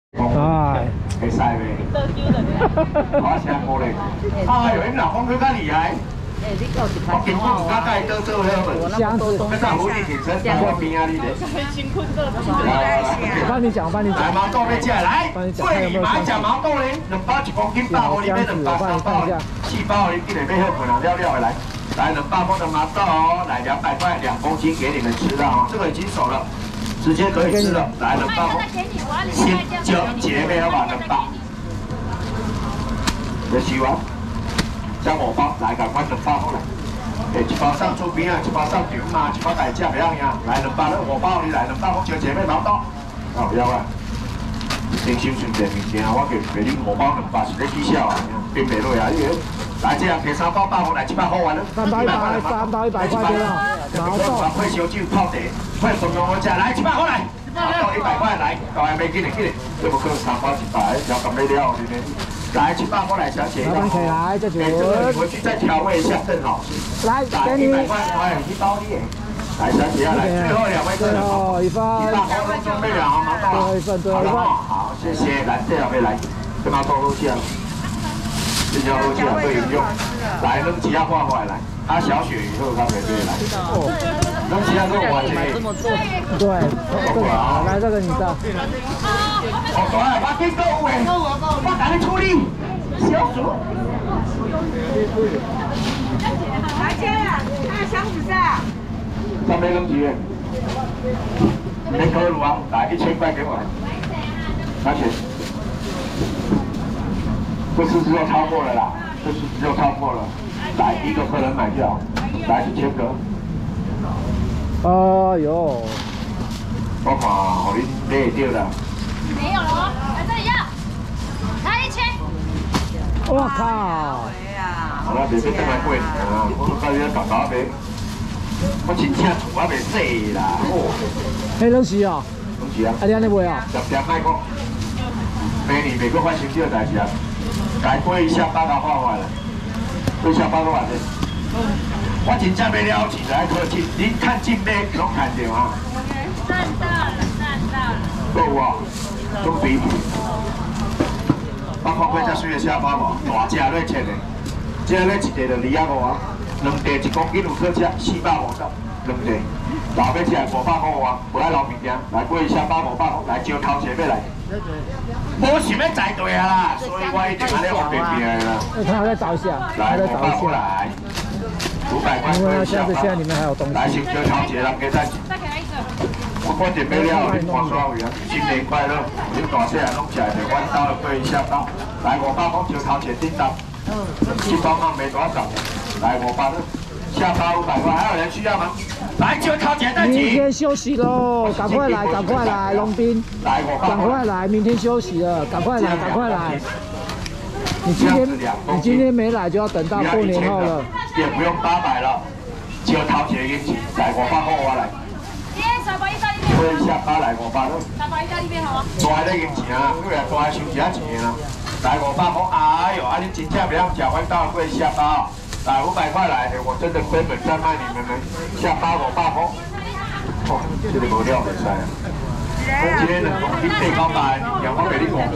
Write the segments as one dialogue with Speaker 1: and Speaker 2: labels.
Speaker 1: 哎，
Speaker 2: 会使袂？我听过咧。哎呦，你老公更加厉害。我根本唔敢带倒做了本。
Speaker 1: 箱子，
Speaker 2: 那咋好你挺身在我边啊你咧？
Speaker 1: 我帮你讲，我帮你讲。
Speaker 2: 来毛豆要吃来，贵你买只毛豆咧，2包1公斤，8包你买2包3包，4包你记得买好可能了的来。来2包的毛豆哦，来200块2公斤给你们吃的哦，这个已经熟了，直接可以吃了。来2包，先就姐妹好吧2包，要吃完，加5包，来赶快2包过来。1包上厝边啊，1包上场嘛，1包大只袂样样。来2包了5包你来2包，我叫姐妹毛豆，好不要啊？先收顺便物件，我给你5包2包是咧取消啊，并袂落啊，来，这样给3包8包来700块完了，3包100块对了。毛豆，配烧酒泡茶，配中央我吃，来700块来，毛豆100块来，搞还没给你，这不可能3包100，要咁没料的呢。来700块来，小姐，
Speaker 1: 老板起来，这就
Speaker 2: 回去再调味一下更好吃。来，给你100块，1包你。来，小姐来，最后2位客人，
Speaker 1: 最后一份
Speaker 2: 100块都准备了，好毛豆，
Speaker 1: 最后一份，
Speaker 2: 好，谢谢，来这2位来，这毛豆都下。这条路线对用，来扔其他画回来，他小雪以后他才对来。扔其他肉我这
Speaker 1: 对，来这个你知道。
Speaker 2: 我过来，我给购物诶，我带你处理。小鼠。
Speaker 3: 来接啊，看箱子上。
Speaker 2: 上面扔几元？没可鲁啊，来1000块给我。拿钱。这次只有超过了啦，这次只有超过了，来1个客人买掉，来1000个。
Speaker 1: 哎呦，
Speaker 2: 我看我你买掉了。
Speaker 4: 没有了哦，来这里要，来1000。
Speaker 1: 我靠！
Speaker 2: 好了，别再来贵啊！我到底要搞啥呗？我真正厝还袂洗啦。哦，
Speaker 1: 迄拢是哦。
Speaker 2: 拢是啊。
Speaker 1: 啊，你安尼卖哦？
Speaker 2: 常卖讲，明年袂阁发生这个代志啊。该过一下8个画完了，过一下8个完了。我真正要了起来可亲，你看近买拢看到啊。
Speaker 4: 赚到了，赚到了。
Speaker 2: 够啊，都比。我看过遮水的下巴无，大只咧切的，这咧一个就250啊，2地1公斤有可吃450到2地，老要吃500块啊，不爱老物件，来过一下800块，来招头前要来。无想要栽对啊啦，所以我一定安尼往边边啦。
Speaker 1: 他还在找一下，
Speaker 2: 来500块来，500块过一下
Speaker 1: 箱子现在里面还有东西。
Speaker 2: 来，先招头前人给再。
Speaker 4: 再给他一个。
Speaker 2: 我看点没了，你看耍位啊！新年快乐！你大细人拢起来，就阮兜过一下包，来500块招头前订单，1包嘛没多少，来500了，下包500块，还有人需要吗？来招头前再
Speaker 1: 明天休息喽，赶快来，赶快来，龙斌，
Speaker 2: 来500，
Speaker 1: 赶快来，明天休息了，赶快来，赶快来。你今天没来，就要等到过年后了。
Speaker 2: 也不用800了，招头前已经来500块我来。过一下包来500了。
Speaker 4: 3包意大利面好吗？
Speaker 2: 大的已经钱啊，你来大收一下钱啦。来500块，哎呦，啊你真正不要吃，阮到过下包，来500块来的，我真的根本在卖你们呢。下包500块，哦，这个无料袂使啊。我今天2公斤最高8，2包给你500。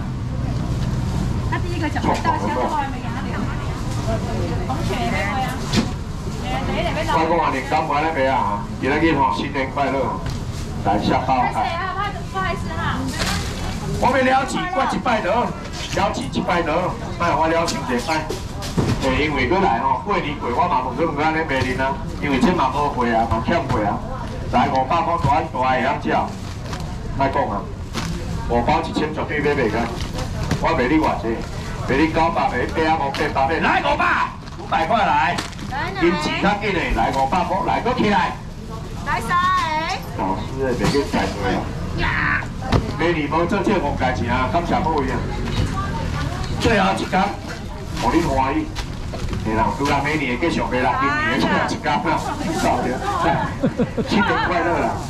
Speaker 4: 他第一个讲到箱子后来没给他留。红血也没回啊。
Speaker 2: 我讲啊，年糕买了没啊？今日吼新年快乐，来下包看。
Speaker 4: 不好意思哈。
Speaker 2: 我要了起，我100得，了起100得，卖我了伤济摆。因为过来吼，过年过我嘛无可能安尼卖恁啊，因为这嘛无货啊，嘛欠货啊。来500块大会晓吃，莫讲啊，5包1000绝对买袂开。我卖你偌济，卖你900，卖你850，800，来500块来。金钱较紧的，来500块，来搁起来。
Speaker 4: 来3个。
Speaker 2: 老师的袂去栽对啊。明年无做这5家钱啊，感谢各位啊。最后一天，互你欢喜。嘿啦，除了明年继续卖啦，今年最后一天啦，少了。新年快乐啦！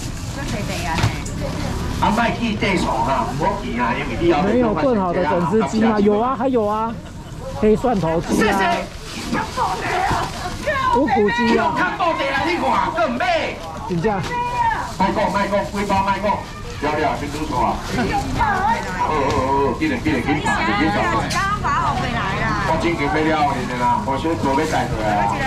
Speaker 2: 啊，卖去地上啦，唔好去啊，因为你要
Speaker 1: 没有更好的整只鸡吗？有啊，还有啊，黑蒜头鸡啊，五谷鸡啊。
Speaker 2: 看报纸啊，你看，更买。
Speaker 1: 真正。
Speaker 2: 卖讲，几包卖讲，了了，先拄错啊。好紧放，就紧走。
Speaker 3: 刚刚把我回来啦。
Speaker 2: 我真经要了你的啦，我先准备带回来啊。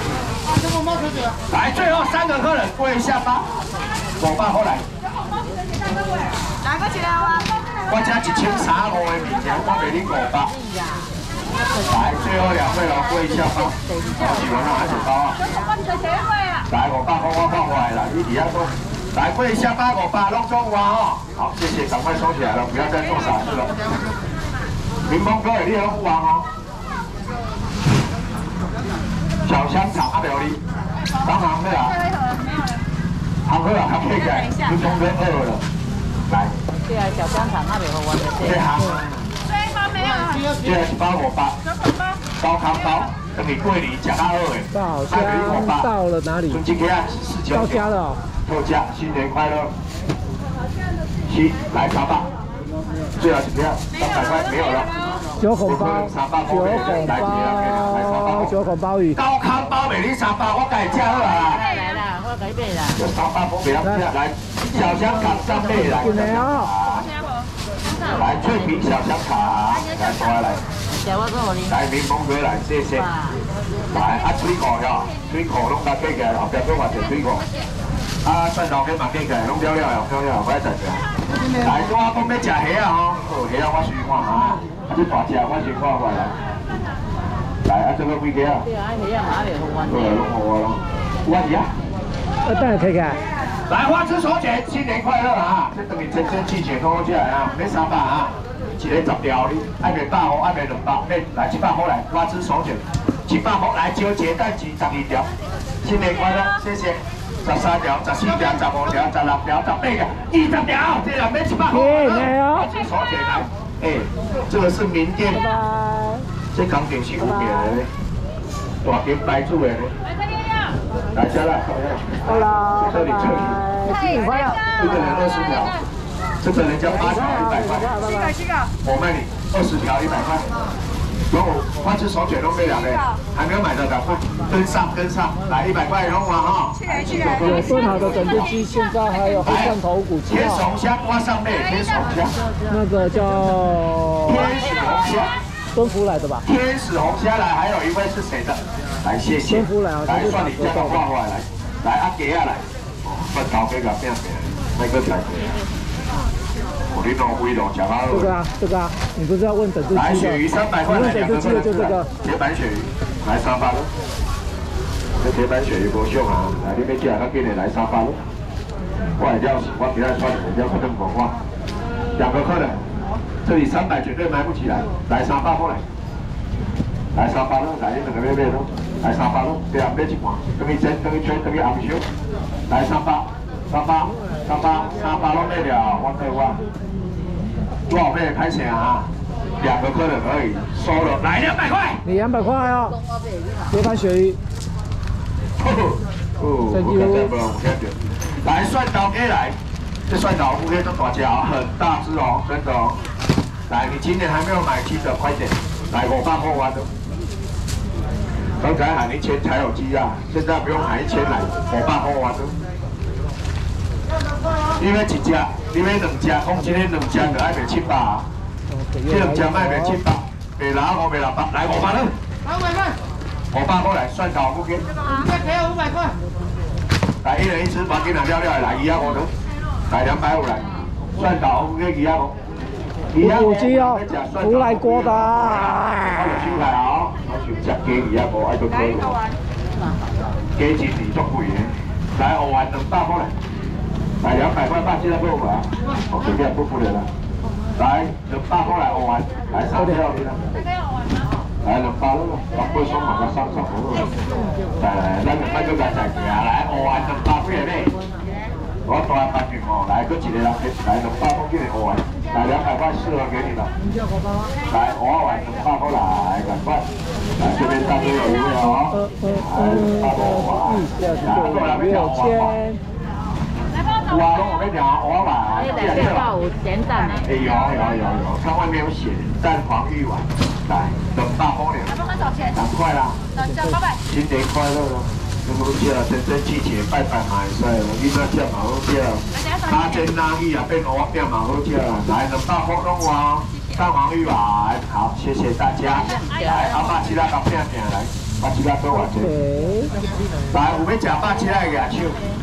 Speaker 2: 来，最后3个客人跪下吧，500块来。
Speaker 3: 哪个起来哇？
Speaker 2: 我这1335的物件，我卖你500。来，最后2位咯，跪下吧。我喜欢哪一包啊？来，500块我放回来了，你底下说。来，跪下吧，500弄中啊哦。好，谢谢，赶快收起来了，不要再做傻事了。民丰哥，你有付完哦。小香肠阿表你，当行的啊。行好啊，他可以改，民丰哥饿了。来。
Speaker 5: 对啊，小香肠那边我的
Speaker 2: 这行。
Speaker 3: 这一包没有啊？
Speaker 2: 这是包500。高康包，等你过年吃到好的。
Speaker 1: 到家到了哪里？
Speaker 2: 春节啊，49。
Speaker 1: 到家了哦。
Speaker 2: 特价，新年快乐！来300，最后一票300块没有了。
Speaker 1: 9红包，9红包鱼。
Speaker 2: 高康包卖你300，我改价好啊。
Speaker 5: 来啦，我改买啦。
Speaker 2: 就300不要来，小香肠3倍来。来脆皮小香肠，来过来。来民丰哥来，谢谢。来水果哟，水果拢甲起起来，后壁搁换一水果。蒜头跟马起起来，拢了了，快来食。来，我讲要食虾啊吼，虾我先看哈，这大只我先看过来。来，这个几个啊？
Speaker 5: 对啊，虾马袂好玩。
Speaker 2: 对，拢好我咯。我是啊。
Speaker 1: 等下开开。
Speaker 2: 来，花枝手卷，新年快乐啊！这等于真真气血都起来啊，没300啊，一个10条哩，爱卖100块，爱卖200，来700块来，花枝手卷，700块来招节蛋鸡12条，新年快乐，谢谢。13条、14条、15条、16条、18条、20条，这两边700块。花枝手卷来，这个是名店，这刚点是5年的嘞，大店摆出来的。来下来，
Speaker 1: 好啦，
Speaker 2: 这里。
Speaker 1: 新年快乐！
Speaker 2: 一个人20条，这个人家8条100块。我卖你20条100块。然后花枝手卷都没了嘞，还没有买的赶快跟上，来100块弄完哈。
Speaker 1: 有炖好的整只鸡，现在还有黑蒜头骨鸡
Speaker 2: 天sống虾挂上面，天sống虾。
Speaker 1: 那个叫
Speaker 2: 天使红虾，
Speaker 1: 敦福来的吧？
Speaker 2: 天使红虾来，还有一位是谁的？来谢谢。
Speaker 1: 敦福来啊，
Speaker 2: 来算你这个挂回来，来阿杰啊来，蒜头给个变变，那个改变。我你弄微龙讲到。
Speaker 1: 这个啊，你不是要问整只鸡的？
Speaker 2: 来鳕鱼300块，来2个客人就这个铁板鳕鱼，来300咯。这铁板鳕鱼不凶啊，来你要吃，较紧的来300咯。我来料我给他算你们要看更广话。2个客人，这里300绝对买不起来，来300过来。来300咯，来你2个要买咯，来300咯，这样买一半，等于整，等于全，等于红烧，来300拢买了，我对我。多少倍拍钱啊？2个客人而已，收了，来200块。
Speaker 1: 你200块哦。铁板鳕鱼。
Speaker 2: 来蒜头给来，这蒜头乌龟都大只哦，很大只哦，真的哦。来，你今年还没有买鸡的，快点，来500块完了。刚才喊1000才有鸡啊，现在不用喊1000来，500块完了。你要1只，你要2只，讲今天2只就爱卖700啊。这2只卖卖700，卖600卖600，来500了。500块来，蒜头乌龟。再赔我500块。来1人1只，把给拿掉掉来250了，来250来，蒜头乌龟250。
Speaker 1: 五鸡哦，福来锅的。
Speaker 2: 我就收来哦，我想食鸡250，爱都可以。鸡真是足贵的，来5万200块来。来200块半，现在够吧？我随便不付了。来200块来5万，来3条你啦。来200咯，8双嘛，我3双好咯。来，咱200个加在起啊，来5万200几个呢？我大8件哦，来搁一个人，来200块几个5万，来200块适合给你了。来5万200块来，赶快，来这边大哥有一位哦，来200万，来过来没有签。哇，我跟你讲，我买
Speaker 5: 200有简单的。
Speaker 2: 有，它外面有写蛋黄玉丸，来200块了。2块啦。新年快乐咯！你冇吃啦，真真切切拜拜嘛会使咯，囡仔吃嘛好吃啦。打针拿去啊，变蚵仔饼嘛好吃啦。来200块弄我， 蛋黄鱼丸，好，谢谢大家。来，阿爸起来搞片片来，把起来多少钱？
Speaker 1: OK，
Speaker 2: 来，有要吃肉吃来举手。